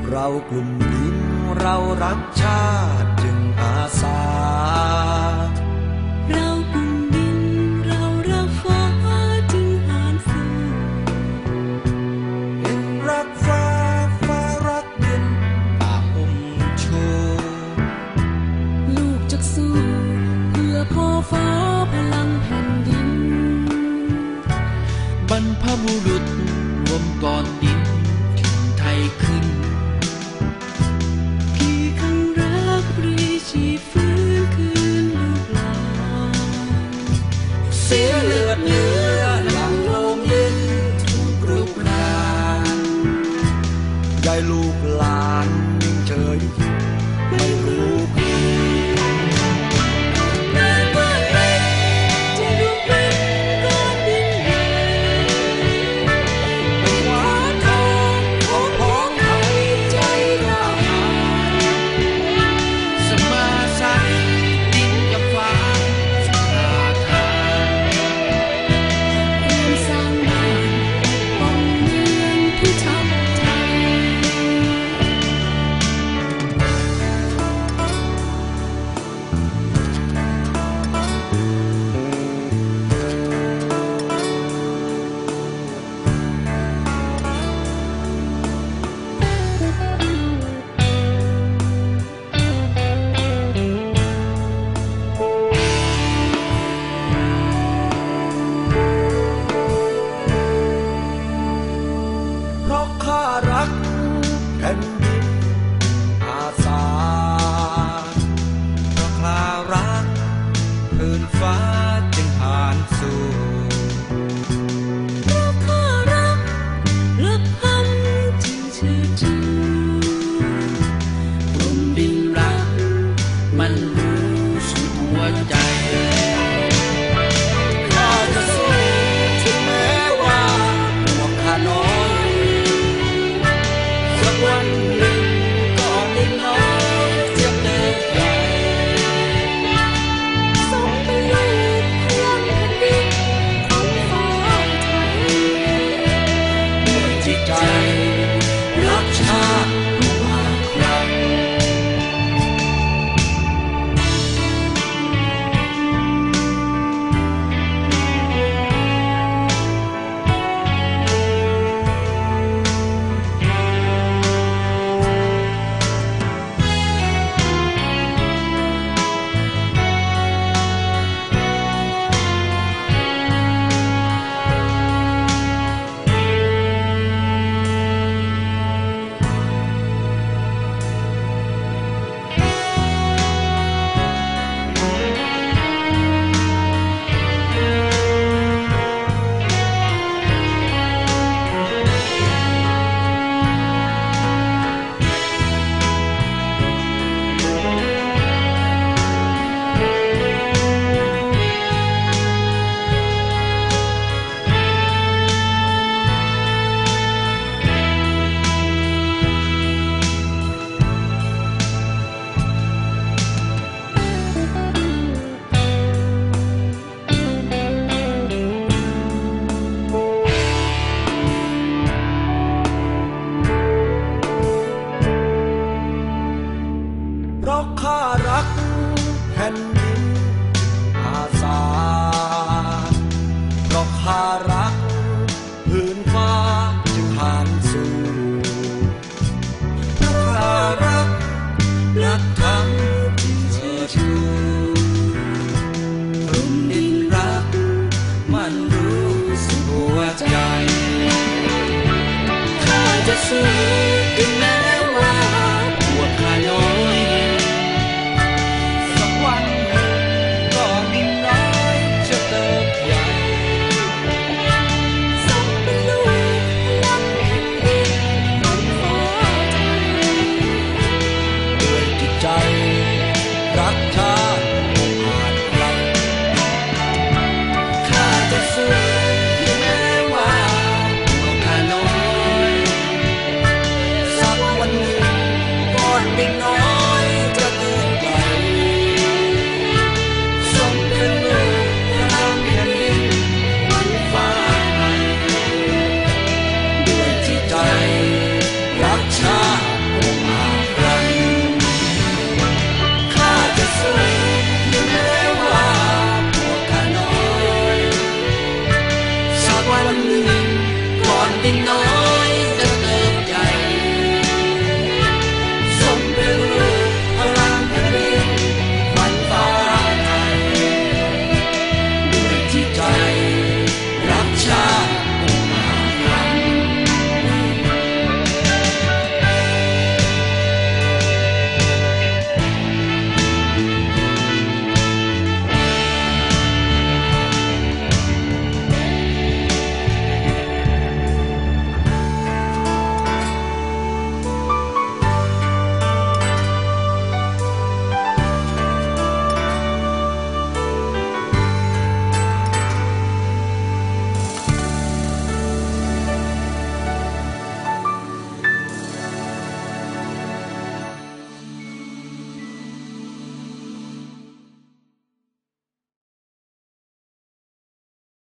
เรากลุ่มดินเรารักชาติจึงอาสาเรากลุ่มดินเรารักฟ้าจึงหานสู้ดินรักฟ้าฟ้ารักดินต่างอุ้มชูลูกจักสู้เพื่อพ่อฟ้าพลังแผ่นดินบรรพบุรุษรวมก่อนดินถิ่นไทยขึ้นกี่ครั้งรักปรีชีฟื้นคืนลูกหลานเสียเลือดเนื้อหลังโลงดินถูกรุกรานยายลูกหลานนิ่งเฉยไม่รู้แผ่นดินอาสาเพราะคลารักพื้นฟ้าจึงผ่านสู่เพราะข้ารักรักพันจึงชื่อชูกลุ่มดินรักมันรู้สุดหัวใจข้าจะสู้ถึงแม้ว่าพวกข้าน้อยสักวันหนึ่งก็ดินน้อยเทียบเด็กใหญ่ส่งไปลูกพลังแผ่นดินของฟ้าไทยด้วยจิตใจรักชาติมาครั้งเพราะข้ารักแผ่นดินอาสาเพราะข้ารักพื้นฟ้าจึงหันสู่เพราะข้ารักรักธรรมที่เชิดชูกลุ่มดินรักมันรู้สึกหัวใจข้าจะสู้ถึงแม้